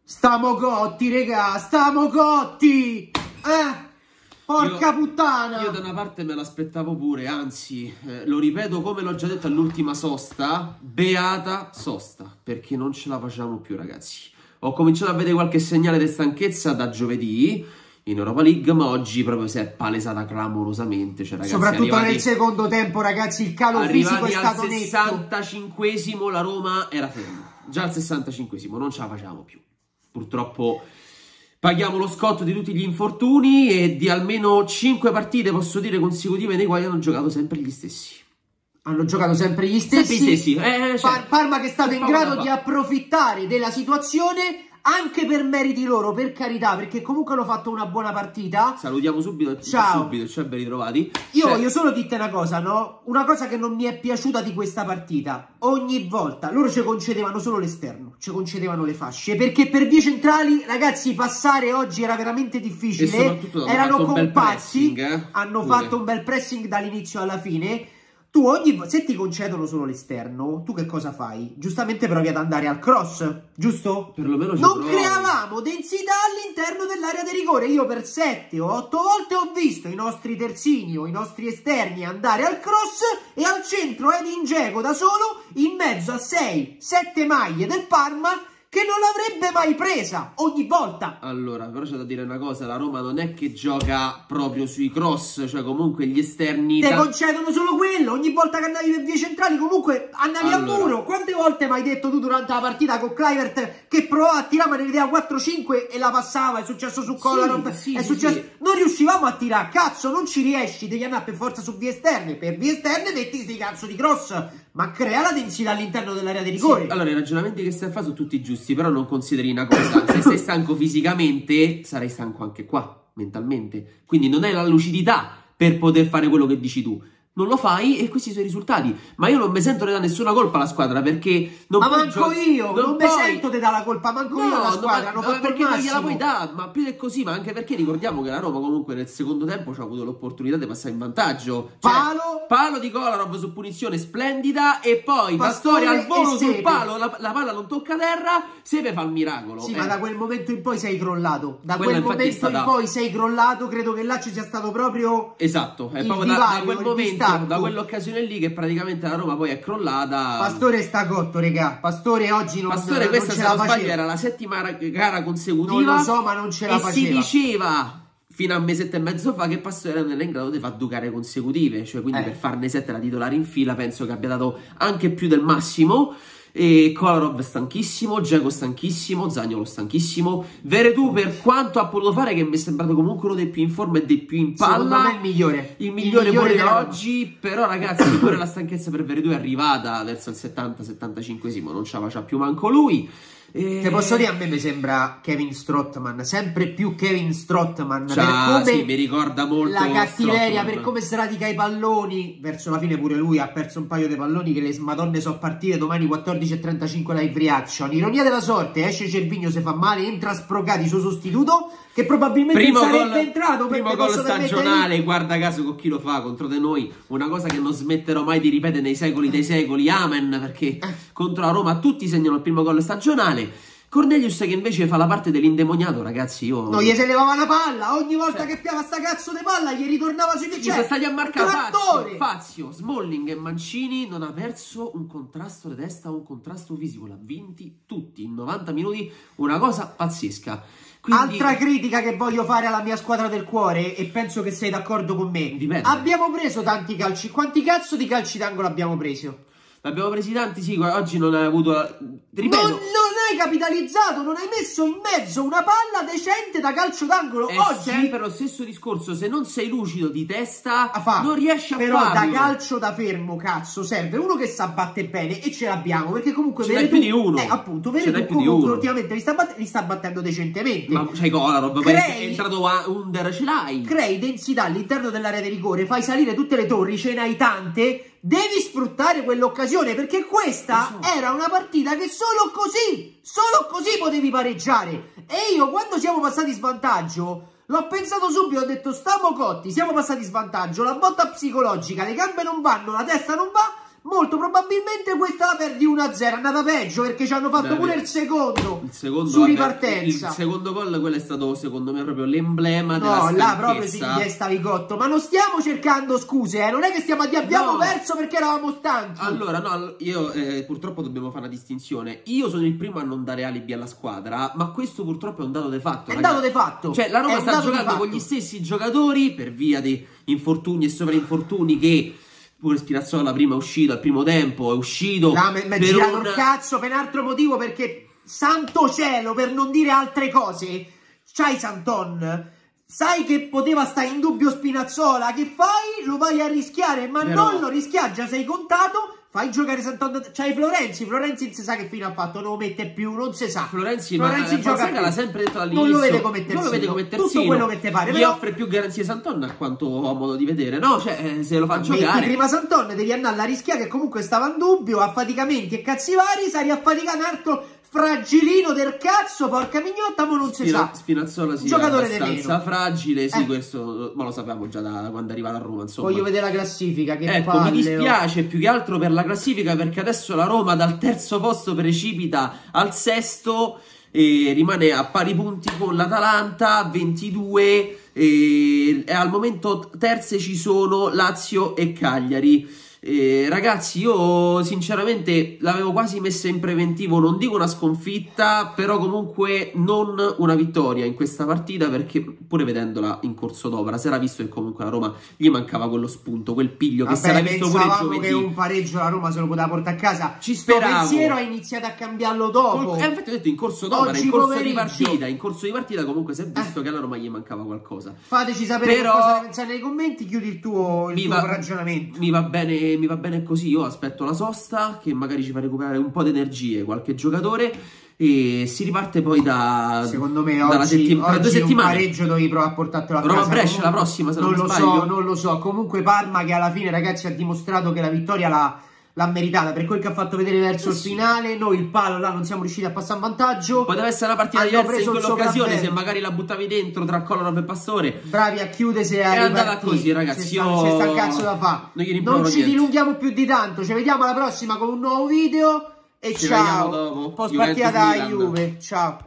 Stiamo cotti, regà, stiamo cotti! Porca puttana! Io da una parte me l'aspettavo pure, anzi, lo ripeto come l'ho già detto all'ultima sosta, beata sosta, perché non ce la facciamo più, ragazzi. Ho cominciato a vedere qualche segnale di stanchezza da giovedì in Europa League, ma oggi proprio si è palesata clamorosamente. Cioè, ragazzi, soprattutto nel secondo tempo, ragazzi, il calo fisico è stato netto. Al 65esimo la Roma era ferma, già al 65esimo non ce la facciamo più. Purtroppo paghiamo lo scotto di tutti gli infortuni e di almeno 5 partite, posso dire, consecutive nei quali hanno giocato sempre gli stessi. Hanno giocato sempre gli stessi. Parma che è stato in grado di approfittare della situazione anche per meriti loro, per carità, perché comunque hanno fatto una buona partita. Salutiamo subito. Ciao. Subito, cioè ben ritrovati. Io voglio solo dirti una cosa, no? Una cosa che non mi è piaciuta di questa partita. Ogni volta loro ci concedevano solo l'esterno, ci concedevano le fasce, perché per vie centrali, ragazzi, passare oggi era veramente difficile. E soprattutto erano compatti, hanno fatto un bel pressing dall'inizio alla fine. Tu se ti concedono solo l'esterno, tu che cosa fai? Giustamente provi ad andare al cross, giusto? Perlomeno non creavamo densità all'interno dell'area di rigore. Io per 7 o 8 volte ho visto i nostri terzini o i nostri esterni andare al cross e al centro Edin Dzeko da solo in mezzo a 6-7 maglie del Parma che non l'avrebbe mai presa ogni volta. Allora, però c'è da dire una cosa, la Roma non è che gioca proprio sui cross, cioè comunque gli esterni te concedono solo quello, ogni volta che andavi per vie centrali comunque andavi a muro. Quante volte mi hai detto tu durante la partita con Kluivert che provava a tirare ma ne vedeva 4-5 e la passava? È successo su Kolarov, è successo. Non riuscivamo a tirare, cazzo, non ci riesci, devi andare per forza su vie esterne, per vie esterne metti sti cazzo di cross, ma crea la densità all'interno dell'area di rigore. Allora, i ragionamenti che stai a fare sono tutti giusti, però non consideri una cosa, se sei stanco fisicamente, sarai stanco anche qua, mentalmente, quindi non hai la lucidità per poter fare quello che dici tu. Non lo fai e questi sono i risultati. Ma io non mi sento di dare nessuna colpa alla squadra, perché non ma manco io, non mi sento di dare la colpa, manco io alla squadra. Perché non gliela puoi dare, ma più di così, ma anche perché ricordiamo che la Roma comunque nel secondo tempo ci ha avuto l'opportunità di passare in vantaggio. Cioè, palo di Kolarov su punizione splendida e poi Pastore al volo sul palo, la palla non tocca terra, Sepe fa il miracolo. Sì, ma da quel momento in poi sei crollato. Da quel momento in poi sei crollato, credo che là ci sia stato proprio. Esatto, è proprio da quel momento. Da quell'occasione lì che praticamente la Roma poi è crollata. Pastore sta cotto, regà. Pastore oggi non Questa, non se non sbaglio, era la 7ª gara consecutiva. Non lo so, ma non ce la faceva. E si diceva fino a un mesetto e mezzo fa che Pastore non era in grado di fare 2 gare consecutive. Cioè, quindi per farne 7 da titolare in fila penso che abbia dato anche più del massimo. E Kolarov stanchissimo, Dzeko stanchissimo, Zaniolo stanchissimo, Veretout per quanto ha potuto fare, che mi è sembrato comunque uno dei più in forma e dei più in palla. Secondo me il migliore pure da oggi. Però ragazzi, pure la stanchezza per Veretout è arrivata verso il 70-75esimo, non ce la faccia più manco lui. Te posso dire, a me mi sembra Kevin Strootman, sempre più Kevin Strootman, per come sì, mi ricorda molto la cattiveria, per come sradica i palloni. Verso la fine pure lui ha perso un paio di palloni che le madonne so partire. Domani 14:35 live reaction. Ironia della sorte, esce Cervigno, se fa male, entra Sprocati, suo sostituto, che probabilmente sarebbe entrato. Primo gol stagionale, guarda caso con chi lo fa contro di noi, una cosa che non smetterò mai di ripetere nei secoli dei secoli, amen, perché contro la Roma tutti segnano il primo gol stagionale. Cornelius che invece fa la parte dell'indemoniato, ragazzi, io... No, gli se levava la palla, ogni volta che piava sta cazzo di palla gli ritornava sui piedi. Sono stati a marcare Fazio, Smalling e Mancini, non ha perso un contrasto di testa o un contrasto fisico, l'ha vinti tutti in 90 minuti, una cosa pazzesca. Quindi... Altra critica che voglio fare alla mia squadra del cuore, e penso che sei d'accordo con me. Dipende. Abbiamo preso tanti calci, quanti cazzo di calci d'angolo abbiamo preso? Abbiamo presi tanti, sì, oggi non hai avuto... Ripeto, non hai capitalizzato, non hai messo in mezzo una palla decente da calcio d'angolo. Oggi sempre lo stesso discorso, se non sei lucido di testa non riesci a farlo. Però da calcio da fermo, cazzo, serve uno che sa battere bene, e ce l'abbiamo, perché comunque ce n'è più di uno. Appunto, Veretout comunque ultimamente li sta battendo decentemente. Ma c'hai Kolarov, è entrato Under, ce l'hai. Crei densità all'interno dell'area di rigore, fai salire tutte le torri, ce n'hai tante. Devi sfruttare quell'occasione, perché questa era una partita che solo così potevi pareggiare. E io, quando siamo passati in svantaggio, l'ho pensato subito, ho detto stiamo cotti, siamo passati in svantaggio, la botta psicologica, le gambe non vanno, la testa non va, molto probabilmente questa la perdi 1-0, è andata peggio perché ci hanno fatto pure il secondo su ripartenza. Il secondo gol, quello è stato secondo me proprio l'emblema della stanchezza. No, là proprio si testa Vigotto, ma non stiamo cercando scuse, non è che stiamo a dire abbiamo perso perché eravamo stanchi. Allora, no, io purtroppo dobbiamo fare una distinzione. Io sono il primo a non dare alibi alla squadra, ma questo purtroppo è un dato di fatto. È un dato di fatto. Cioè, la Roma sta giocando con gli stessi giocatori per via di infortuni e sovrainfortuni che... Pure Spinazzola prima è uscito, al primo tempo è uscito. Mi ha girato il cazzo per un altro motivo, perché santo cielo, per non dire altre cose, c'hai Santon, sai che poteva stare in dubbio Spinazzola, che fai? Lo vai a rischiare, ma non lo rischiare, già sei contato. Fai giocare Santon, c'hai Florenzi non si sa che fine ha fatto, non lo mette più, non si sa. Florenzi gioca, l'ha sempre detto all'inizio, non lo vede come terzino, tutto quello che te pare. Gli offre più garanzie Santon, a quanto ho modo di vedere, no? Cioè, se lo fa giocare. Metti prima Santon, devi andare alla rischia che comunque stava in dubbio, affaticamenti e cazzi vari, sai riaffaticare un altro fragilino del cazzo, porca mignotta, ma non si sa. Spinazzola sì, giocatore è abbastanza fragile, sì, questo ma lo sapevamo già da quando è arrivato a Roma, insomma. Voglio vedere la classifica, che ecco, palle, mi dispiace più che altro per la classifica, perché adesso la Roma dal terzo posto precipita al sesto e rimane a pari punti con l'Atalanta, 22, e al momento terze ci sono Lazio e Cagliari. Ragazzi, io sinceramente l'avevo quasi messa in preventivo, non dico una sconfitta, però comunque non una vittoria in questa partita, perché pure vedendola in corso d'opera si era visto che comunque la Roma gli mancava quello spunto, quel piglio che si era visto pure giovedì. Che un pareggio la Roma se lo poteva portare a casa. Ci speravo. Il pensiero ha iniziato a cambiarlo dopo. Infatti ho detto in corso d'opera, in corso di partita comunque si è visto che alla Roma gli mancava qualcosa. Fateci sapere cosa ne pensate nei commenti, chiudi il tuo ragionamento. Mi va bene così, io aspetto la sosta che magari ci fa recuperare un po' di energie qualche giocatore e si riparte poi secondo me oggi 2 settimane. Un pareggio dovevi provare a portartelo a casa. Roma-Brescia la prossima, se non sbaglio. Non lo so, comunque Parma che alla fine, ragazzi, ha dimostrato che la vittoria l'ha meritata per quel che ha fatto vedere verso il finale. Noi il palo là non siamo riusciti a passare in vantaggio. Poteva essere una partita diversa in quell'occasione se magari la buttavi dentro tra Kolarov e Pastore. Bravi a chiudersi e è andata così, ragazzi. C'è sta il cazzo da fa. Non ci dilunghiamo più di tanto. Ci vediamo alla prossima con un nuovo video e ciao. Post partita da Juve. Ciao.